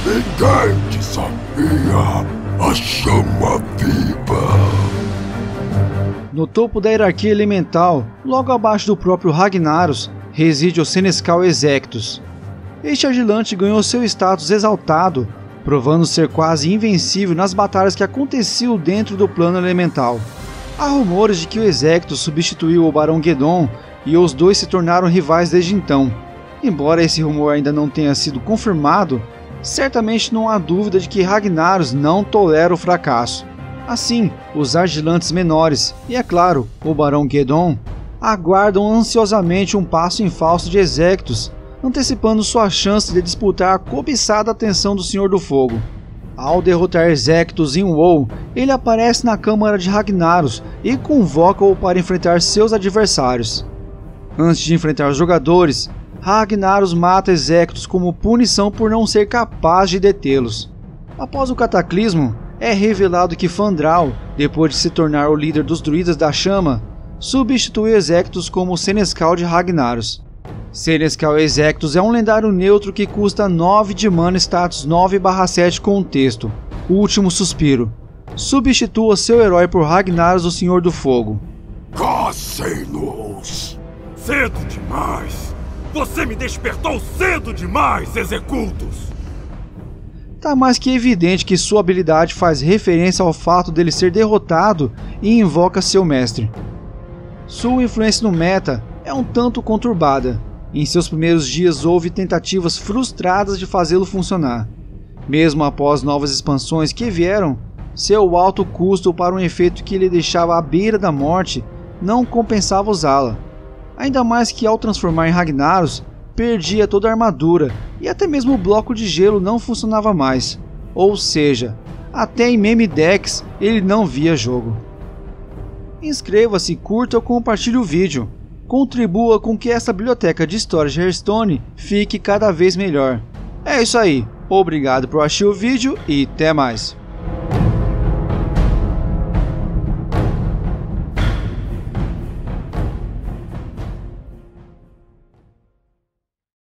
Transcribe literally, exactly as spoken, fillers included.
Ninguém desafia a chama viva. No topo da hierarquia elemental, logo abaixo do próprio Ragnaros, reside o Senescal Exectus. Este agilante ganhou seu status exaltado, provando ser quase invencível nas batalhas que aconteciam dentro do plano elemental. Há rumores de que o Exectus substituiu o Barão Geddon e os dois se tornaram rivais desde então. Embora esse rumor ainda não tenha sido confirmado, certamente não há dúvida de que Ragnaros não tolera o fracasso. Assim, os agilantes menores, e é claro, o Barão Geddon, aguardam ansiosamente um passo em falso de Exectus, antecipando sua chance de disputar a cobiçada atenção do Senhor do Fogo. Ao derrotar Exectus em WoW, ele aparece na Câmara de Ragnaros e convoca-o para enfrentar seus adversários. Antes de enfrentar os jogadores, Ragnaros mata Exectus como punição por não ser capaz de detê-los. Após o cataclismo, é revelado que Fandral, depois de se tornar o líder dos Druidas da Chama, substitui Exectus como Senescal de Ragnaros. Senescal Exectus é um lendário neutro que custa nove de mana status nove barra sete com o texto Último Suspiro. Substitua seu herói por Ragnaros, o Senhor do Fogo. Cassem-nos! Cedo demais! Você me despertou cedo demais, Executus! Tá mais que evidente que sua habilidade faz referência ao fato dele ser derrotado e invoca seu mestre. Sua influência no meta é um tanto conturbada. Em seus primeiros dias houve tentativas frustradas de fazê-lo funcionar. Mesmo após novas expansões que vieram, seu alto custo para um efeito que lhe deixava à beira da morte não compensava usá-la. Ainda mais que ao transformar em Ragnaros, perdia toda a armadura e até mesmo o bloco de gelo não funcionava mais. Ou seja, até em meme decks ele não via jogo. Inscreva-se, curta ou compartilhe o vídeo. Contribua com que essa biblioteca de histórias de Hearthstone fique cada vez melhor. É isso aí, obrigado por assistir o vídeo e até mais.